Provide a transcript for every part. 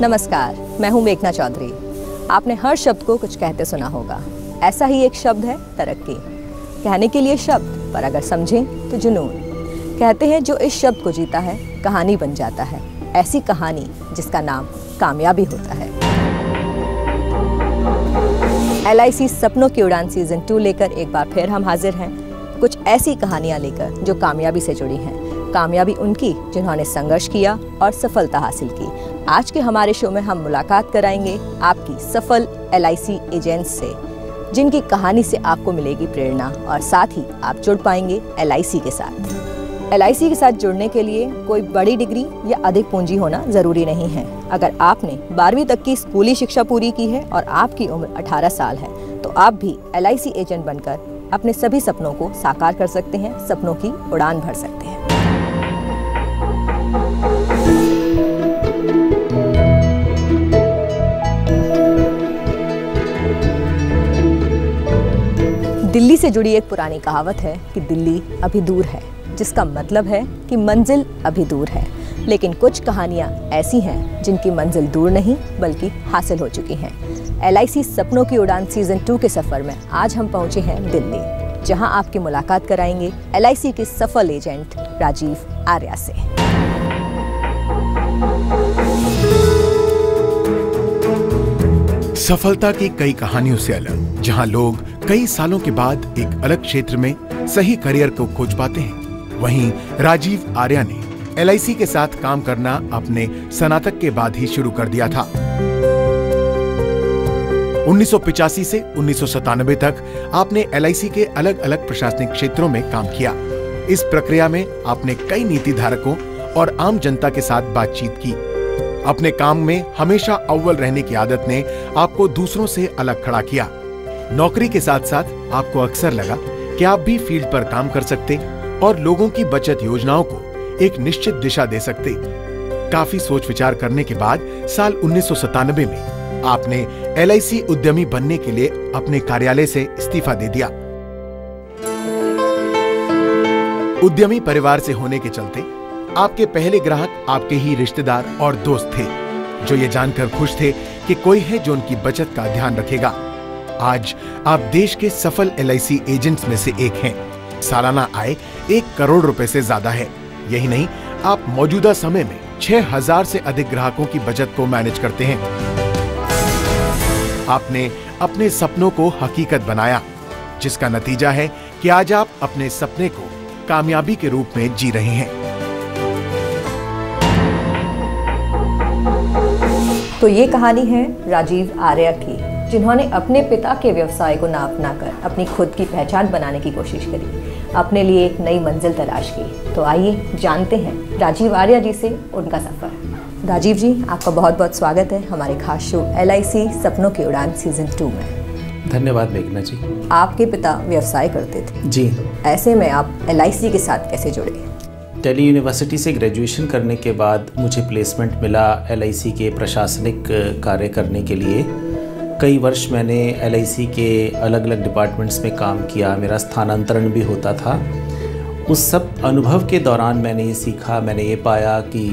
नमस्कार, मैं हूं मेघना चौधरी। आपने हर शब्द को कुछ कहते सुना होगा। ऐसा ही एक शब्द है तरक्की। कहने के लिए शब्द, पर अगर समझें तो जुनून। कहते हैं जो इस शब्द को जीता है कहानी बन जाता है। ऐसी कहानी जिसका नाम कामयाबी होता है। LIC सपनों की उड़ान सीजन 2 लेकर एक बार फिर हम हाजिर हैं। कुछ ऐसी कहानियां लेकर जो कामयाबी से जुड़ी हैं। कामयाबी उनकी जिन्होंने संघर्ष किया और सफलता हासिल की। आज के हमारे शो में हम मुलाकात कराएंगे आपकी सफल LIC एजेंट्स से, जिनकी कहानी से आपको मिलेगी प्रेरणा और साथ ही आप जुड़ पाएंगे LIC के साथ। LIC के साथ जुड़ने के लिए कोई बड़ी डिग्री या अधिक पूंजी होना ज़रूरी नहीं है। अगर आपने 12वीं तक की स्कूली शिक्षा पूरी की है और आपकी उम्र 18 साल है तो आप भी LIC एजेंट बनकर अपने सभी सपनों को साकार कर सकते हैं, सपनों की उड़ान भर सकते हैं। दिल्ली से जुड़ी एक पुरानी कहावत है कि दिल्ली अभी दूर है, जिसका मतलब है कि मंजिल अभी दूर है। लेकिन कुछ कहानियां ऐसी हैं जिनकी मंजिल दूर नहीं बल्कि हासिल हो चुकी हैं। LIC सपनों की उड़ान सीजन 2 के सफर में आज हम पहुंचे हैं दिल्ली, जहां आपकी मुलाकात कराएंगे LIC के सफल एजेंट राजीव आर्या से। सफलता की कई कहानियों से अलग, जहां लोग कई सालों के बाद एक अलग क्षेत्र में सही करियर को खोज पाते हैं, वहीं राजीव आर्या ने LIC के साथ काम करना अपने स्नातक के बाद ही शुरू कर दिया था। 1985 से 1997 तक आपने LIC के अलग अलग प्रशासनिक क्षेत्रों में काम किया। इस प्रक्रिया में आपने कई नीति धारकों और आम जनता के साथ बातचीत की। अपने काम में हमेशा अव्वल रहने की आदत ने आपको दूसरों से अलग खड़ा किया। नौकरी के साथ साथ आपको अक्सर लगा कि आप भी फील्ड पर काम कर सकते और लोगों की बचत योजनाओं को एक निश्चित दिशा दे सकते। काफी सोच विचार करने के बाद साल 1997 में आपने LIC उद्यमी बनने के लिए अपने कार्यालय से इस्तीफा दे दिया। उद्यमी परिवार से होने के चलते आपके पहले ग्राहक आपके ही रिश्तेदार और दोस्त थे, जो ये जानकर खुश थे कि कोई है जो उनकी बचत का ध्यान रखेगा। आज आप देश के सफल LIC एजेंट्स में से एक हैं। सालाना आय 1 करोड़ रुपए से ज्यादा है। यही नहीं, आप मौजूदा समय में 6000 से अधिक ग्राहकों की बचत को मैनेज करते हैं। आपने अपने सपनों को हकीकत बनाया, जिसका नतीजा है कि आज आप अपने सपने को कामयाबी के रूप में जी रहे हैं। तो ये कहानी है राजीव आर्या की, जिन्होंने अपने पिता के व्यवसाय को ना अपना कर अपनी खुद की पहचान बनाने की कोशिश करी, अपने लिए एक नई मंजिल तलाश की। तो आइए जानते हैं राजीव आर्या जी से उनका सफर। राजीव जी, आपका बहुत बहुत स्वागत है हमारे खास शो LIC सपनों की उड़ान सीजन 2 में। धन्यवाद मेघना जी। आपके पिता व्यवसाय करते थे जी, ऐसे में आप LIC के साथ कैसे जुड़े? दिल्ली यूनिवर्सिटी से ग्रेजुएशन करने के बाद मुझे प्लेसमेंट मिला LIC के प्रशासनिक कार्य करने के लिए। कई वर्ष मैंने LIC के अलग अलग डिपार्टमेंट्स में काम किया, मेरा स्थानांतरण भी होता था। उस सब अनुभव के दौरान मैंने ये सीखा, मैंने ये पाया कि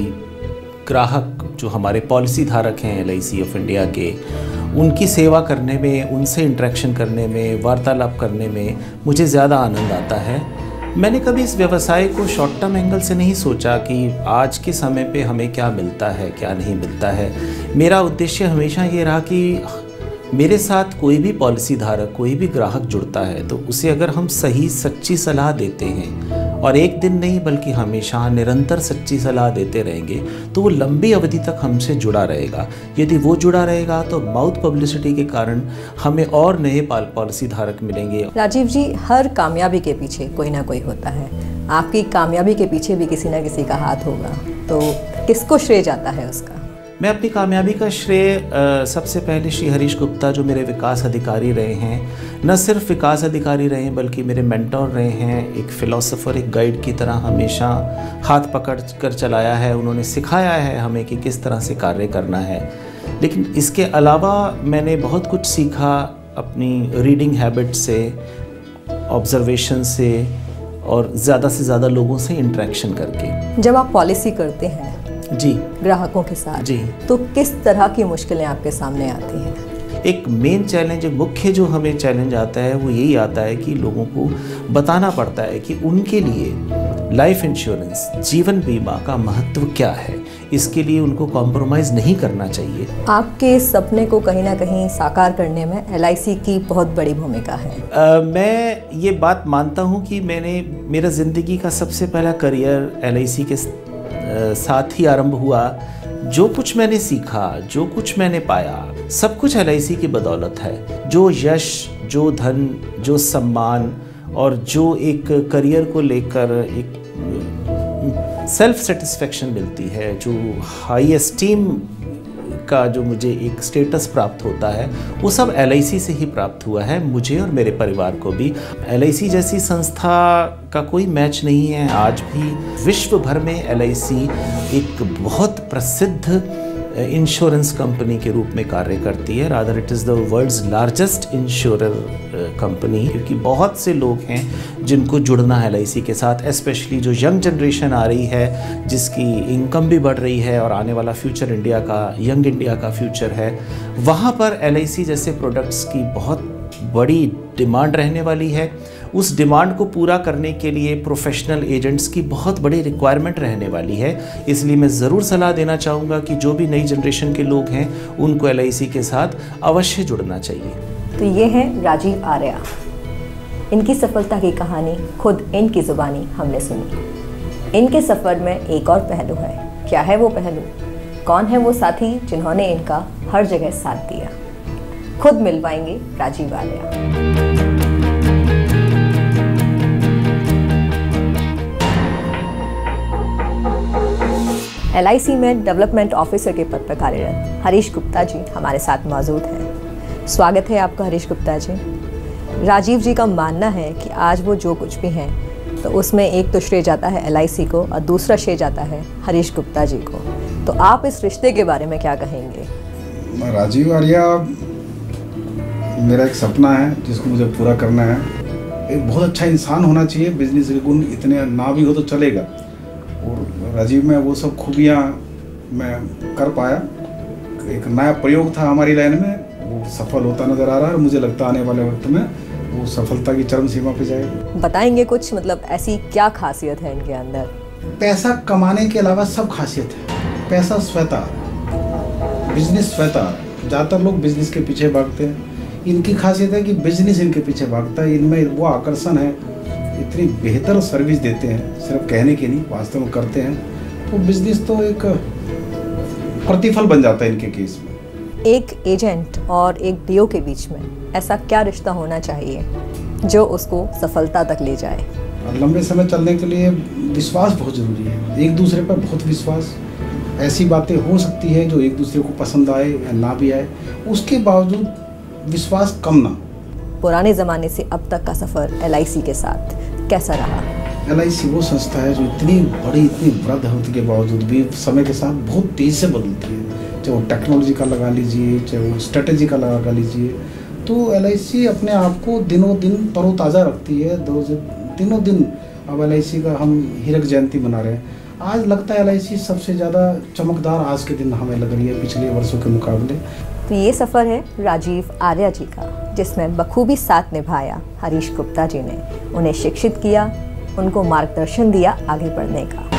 ग्राहक जो हमारे पॉलिसी धारक हैं LIC ऑफ इंडिया के, उनकी सेवा करने में, उनसे इंटरेक्शन करने में, वार्तालाप करने में मुझे ज़्यादा आनंद आता है। मैंने कभी इस व्यवसाय को शॉर्ट टर्म एंगल से नहीं सोचा कि आज के समय पे हमें क्या मिलता है, क्या नहीं मिलता है। मेरा उद्देश्य हमेशा ये रहा कि मेरे साथ कोई भी पॉलिसी धारक, कोई भी ग्राहक जुड़ता है तो उसे अगर हम सही सच्ची सलाह देते हैं, और एक दिन नहीं बल्कि हमेशा निरंतर सच्ची सलाह देते रहेंगे, तो वो लंबी अवधि तक हमसे जुड़ा रहेगा। यदि वो जुड़ा रहेगा तो माउथ पब्लिसिटी के कारण हमें और नए पॉलिसी धारक मिलेंगे। राजीव जी, हर कामयाबी के पीछे कोई ना कोई होता है। आपकी कामयाबी के पीछे भी किसी ना किसी का हाथ होगा, तो किसको श्रेय जाता है उसका? मैं अपनी कामयाबी का श्रेय सबसे पहले श्री हरीश गुप्ता, जो मेरे विकास अधिकारी रहे हैं, न सिर्फ विकास अधिकारी रहे हैं बल्कि मेरे मेंटोर रहे हैं। एक फिलोसोफर, एक गाइड की तरह हमेशा हाथ पकड़ कर चलाया है। उन्होंने सिखाया है हमें कि किस तरह से कार्य करना है। लेकिन इसके अलावा मैंने बहुत कुछ सीखा अपनी रीडिंग हैबिट से, ऑब्जर्वेशन से और ज़्यादा से ज़्यादा लोगों से इंटरेक्शन करके। जब आप पॉलिसी करते हैं जी। ग्राहकों के साथ जी। तो किस तरह की मुश्किलें आपके सामने आती हैं? एक मेन चैलेंज, मुख्य जो हमें चैलेंज आता है वो यही आता है कि लोगों को बताना पड़ता है कि उनके लिए लाइफ इंश्योरेंस, जीवन बीमा का महत्व क्या है। इसके लिए उनको कॉम्प्रोमाइज़ नहीं करना चाहिए। आपके सपने को कहीं ना कहीं साकार करने में LIC की बहुत बड़ी भूमिका है। मैं ये बात मानता हूँ कि मेरा ज़िंदगी का सबसे पहला करियर LIC के साथ ही आरंभ हुआ। जो कुछ मैंने सीखा, जो कुछ मैंने पाया, सब कुछ LIC की बदौलत है। जो यश, जो धन, जो सम्मान और जो एक करियर को लेकर एक सेल्फ सेटिस्फेक्शन मिलती है, जो हाई एस्टीम का जो मुझे एक स्टेटस प्राप्त होता है, वो सब LIC से ही प्राप्त हुआ है, मुझे और मेरे परिवार को भी। LIC जैसी संस्था का कोई मैच नहीं है। आज भी विश्व भर में LIC एक बहुत प्रसिद्ध इंश्योरेंस कंपनी के रूप में कार्य करती है। Rather it is the world's largest insurer company, क्योंकि बहुत से लोग हैं जिनको जुड़ना है LIC के साथ, स्पेशली जो यंग जनरेशन आ रही है, जिसकी इनकम भी बढ़ रही है और आने वाला फ्यूचर इंडिया का, यंग इंडिया का फ्यूचर है। वहाँ पर LIC जैसे प्रोडक्ट्स की बहुत बड़ी डिमांड रहने वाली है। उस डिमांड को पूरा करने के लिए प्रोफेशनल एजेंट्स की बहुत बड़ी रिक्वायरमेंट रहने वाली है। इसलिए मैं ज़रूर सलाह देना चाहूँगा कि जो भी नई जनरेशन के लोग हैं उनको LIC के साथ अवश्य जुड़ना चाहिए। तो ये हैं राजीव आर्या। इनकी सफलता की कहानी खुद इनकी ज़ुबानी हमने सुनी। इनके सफ़र में एक और पहलू है। क्या है वो पहलू? कौन है वो साथी जिन्होंने इनका हर जगह साथ दिया? खुद मिलवाएंगे राजीव आर्या। LIC में डेवलपमेंट ऑफिसर के पद पर कार्यरत हरीश गुप्ता जी हमारे साथ मौजूद हैं। स्वागत है आपका हरीश गुप्ता जी। राजीव जी का मानना है कि आज वो जो कुछ भी हैं तो उसमें एक तो श्रेय जाता है LIC को और दूसरा श्रेय जाता है हरीश गुप्ता जी को। तो आप इस रिश्ते के बारे में क्या कहेंगे? राजीव आर्या मेरा एक सपना है जिसको मुझे पूरा करना है। एक बहुत अच्छा इंसान होना चाहिए। बिजनेस के गुण इतने ना भी हो तो चलेगा, और राजीव में वो सब खूबियाँ मैं कर पाया। एक नया प्रयोग था हमारी लाइन में, वो सफल होता नज़र आ रहा है। मुझे लगता है आने वाले वक्त में वो सफलता की चरम सीमा पे जाएगी। बताएंगे कुछ, मतलब ऐसी क्या खासियत है इनके अंदर? पैसा कमाने के अलावा सब खासियत है। पैसा स्वतः, बिजनेस स्वतः। ज़्यादातर लोग बिजनेस के पीछे भागते हैं। इनकी खासियत है कि बिजनेस इनके पीछे भागता है। इनमें वो आकर्षण है। इतनी बेहतर सर्विस देते हैं, सिर्फ कहने के नहीं, वास्तव में करते हैं। तो बिजनेस तो एक प्रतिफल बन जाता है इनके केस में। एक एजेंट और एक DO के बीच में ऐसा क्या रिश्ता होना चाहिए जो उसको सफलता तक ले जाए? लंबे समय चलने के लिए विश्वास बहुत ज़रूरी है। एक दूसरे पर बहुत विश्वास। ऐसी बातें हो सकती है जो एक दूसरे को पसंद आए या ना भी आए, उसके बावजूद विश्वास कम ना। पुराने ज़माने से अब तक का सफ़र LIC के साथ कैसा रहा? LIC वो संस्था है जो इतनी बड़ी, इतनी वृद्ध होने के बावजूद भी समय के साथ बहुत तेज़ से बदलती है। चाहे वो टेक्नोलॉजी का लगा लीजिए, चाहे वो स्ट्रेटेजी का लगा लीजिए, तो LIC अपने आप को दिनों दिन तरोताज़ा रखती है। दिनों दिन अब LIC का हम हीरक जयंती मना रहे हैं। आज लगता है LIC सबसे ज़्यादा चमकदार आज के दिन हमें लग रही है पिछले वर्षों के मुकाबले। तो ये सफ़र है राजीव आर्या जी का, जिसमें बखूबी साथ निभाया हरीश गुप्ता जी ने। उन्हें शिक्षित किया, उनको मार्गदर्शन दिया आगे बढ़ने का।